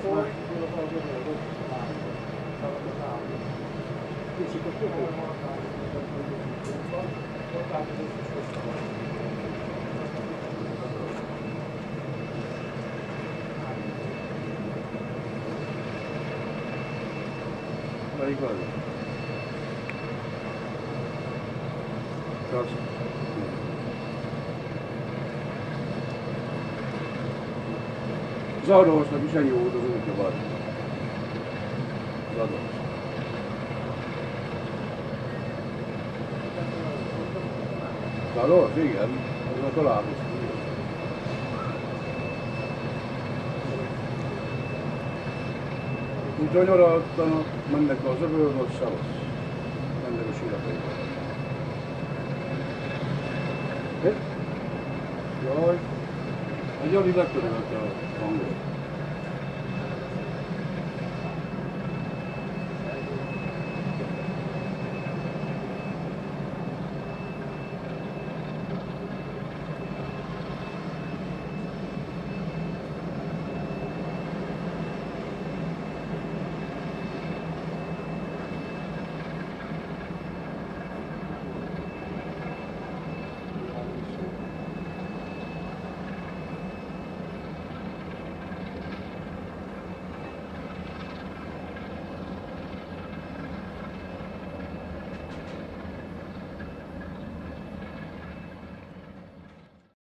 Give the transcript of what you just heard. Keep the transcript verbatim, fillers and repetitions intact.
ma... Vai cosa? Cosa? Zadorosnak is ennyi volt az útja bár. Zadoros. Zadoros, igen. Ez a találkozik. Úgy, hogy nyaraltanak, mennek az öbölbe, az szavasz. Mennek a sírataiba. Jaj, a Jani lekörölte a hangot.